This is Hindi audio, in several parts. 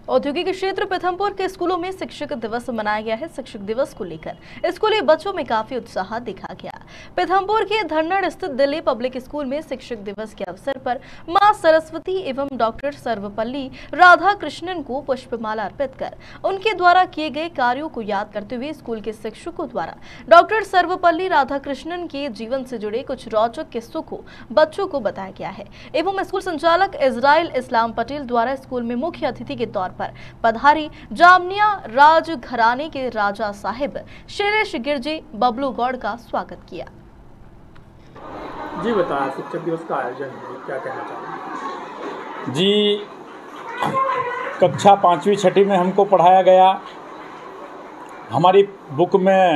औद्योगिक क्षेत्र पीथमपुर के स्कूलों में शिक्षक दिवस मनाया गया है। शिक्षक दिवस को लेकर स्कूली बच्चों में काफी उत्साह देखा गया। पीथमपुर के धन्नड़ स्थित दिल्ली पब्लिक स्कूल में शिक्षक दिवस के अवसर पर मां सरस्वती एवं डॉक्टर सर्वपल्ली राधाकृष्णन को पुष्पमाला अर्पित कर उनके द्वारा किए गए कार्यों को याद करते हुए स्कूल के शिक्षकों द्वारा डॉक्टर सर्वपल्ली राधाकृष्णन के जीवन से जुड़े कुछ रोचक किस्सों को बच्चों को बताया गया है। एवं स्कूल संचालक इजराइल इस्लाम पटेल द्वारा स्कूल में मुख्य अतिथि के तौर पर पधारी जामनिया राज घराने के राजा साहिब शैलेश गिरजे बबलू गौड़ का स्वागत किया। जी बताया शिक्षक दिवस का आयोजन क्या कहना चाहेंगे? जी कक्षा 5वीं 6वीं में हमको पढ़ाया गया। हमारी बुक में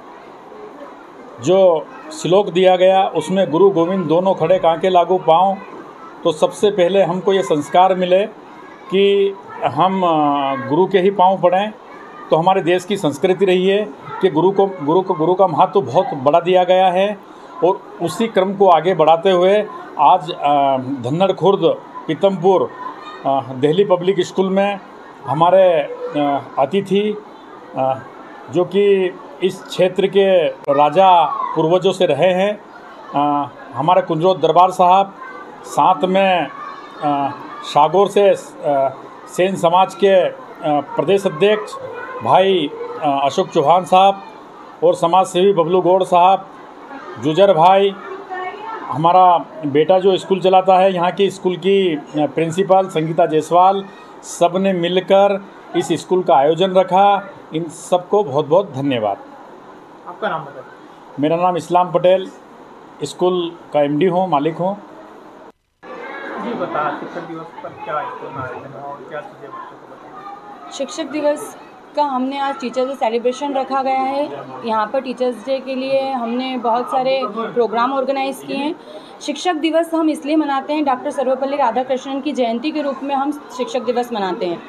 जो श्लोक दिया गया उसमें गुरु गोविंद दोनों खड़े कांके लागू पाँव। तो सबसे पहले हमको ये संस्कार मिले कि हम गुरु के ही पाँव पड़ें। तो हमारे देश की संस्कृति रही है कि गुरु का महत्व बहुत बड़ा दिया गया है और उसी क्रम को आगे बढ़ाते हुए आज धन्नड़ खुर्द पीथमपुर दिल्ली पब्लिक स्कूल में हमारे अतिथि जो कि इस क्षेत्र के राजा पूर्वजों से रहे हैं, हमारे कुंजरोत दरबार साहब, साथ में शागौर से सेन समाज के प्रदेश अध्यक्ष भाई अशोक चौहान साहब और समाज सेवी बबलू गौड़ साहब, जुजर भाई, हमारा बेटा जो स्कूल चलाता है यहाँ की स्कूल की प्रिंसिपल संगीता जायसवाल, सब ने मिलकर इस स्कूल का आयोजन रखा। इन सबको बहुत बहुत धन्यवाद। आपका नाम बताइए। मेरा नाम इस्लाम पटेल, स्कूल का एमडी हूँ, मालिक हूँ। जी बता शिक्षक दिवस पर क्या स्कूल में आयोजन है और क्या चीज़ें बच्चों को बताएं? शिक्षक दिवस का हमने आज टीचर्स डे सेलिब्रेशन रखा गया है। यहाँ पर टीचर्स डे के लिए हमने बहुत सारे प्रोग्राम ऑर्गेनाइज किए हैं। शिक्षक दिवस हम इसलिए मनाते हैं, डॉक्टर सर्वपल्ली राधाकृष्णन की जयंती के रूप में हम शिक्षक दिवस मनाते हैं।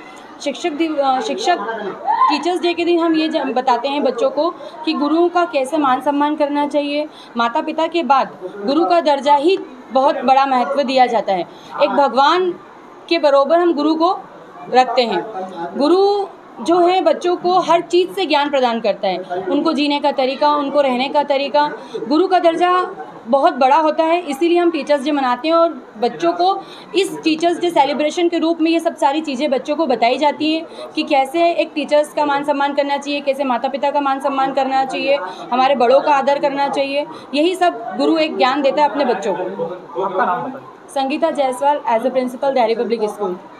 टीचर्स डे के दिन हम ये बताते हैं बच्चों को कि गुरुओं का कैसे मान सम्मान करना चाहिए। माता पिता के बाद गुरु का दर्जा ही बहुत बड़ा महत्व दिया जाता है। एक भगवान के बराबर हम गुरु को रखते हैं। गुरु जो है बच्चों को हर चीज़ से ज्ञान प्रदान करता है, उनको जीने का तरीका, उनको रहने का तरीका। गुरु का दर्जा बहुत बड़ा होता है, इसीलिए हम टीचर्स डे मनाते हैं और बच्चों को इस टीचर्स डे सेलिब्रेशन के रूप में ये सब सारी चीज़ें बच्चों को बताई जाती हैं कि कैसे एक टीचर्स का मान सम्मान करना चाहिए, कैसे माता पिता का मान सम्मान करना चाहिए, हमारे बड़ों का आदर करना चाहिए। यही सब गुरु एक ज्ञान देता है अपने बच्चों को। आपका नाम बताइए। Sangeeta Jaiswal, as a principal Delhi public school.